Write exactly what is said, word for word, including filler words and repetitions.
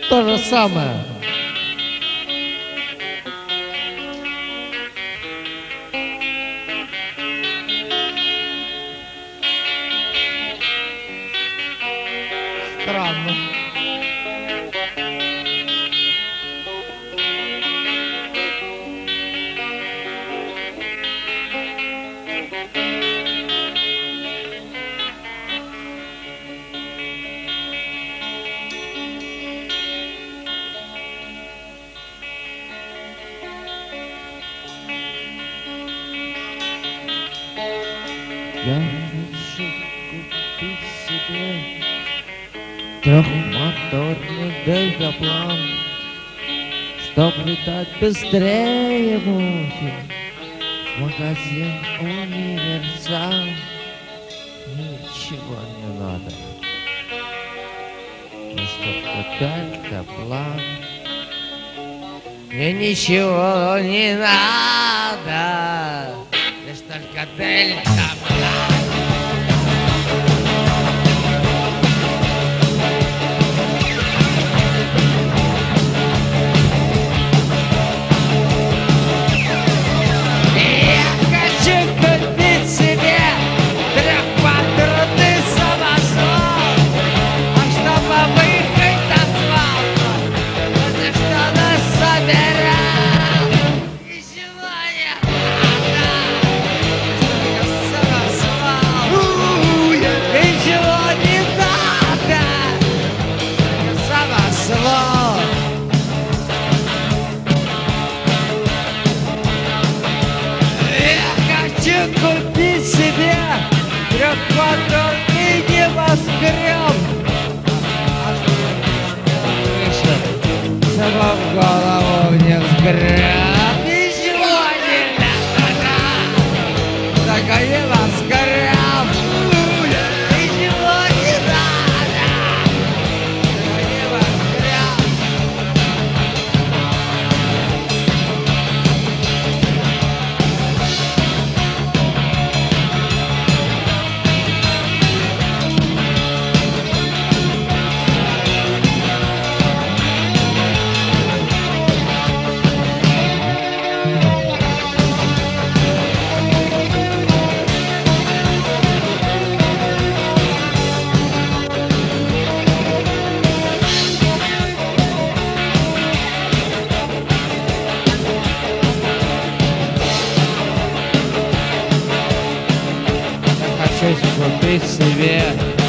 то же самое. Странно. Я решил купить себе трехмоторный дельтаплан, чтоб летать быстрее мухи. В магазин Универсал ничего не надо. Ну чтоб дельтаплан, мне ничего не надо, лишь только дельтаплан. Купить себе трехмоторный небоскреб, а выше, чтобы в голову не взгреб. Ничего не надо, только небоскреб. Ничего не надо, только небоскреб. Хочу купить себе